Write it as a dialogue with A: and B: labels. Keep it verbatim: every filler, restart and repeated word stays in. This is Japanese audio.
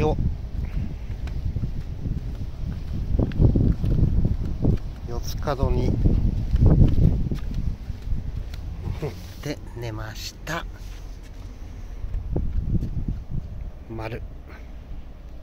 A: 台を四つ角に持って寝ました。丸。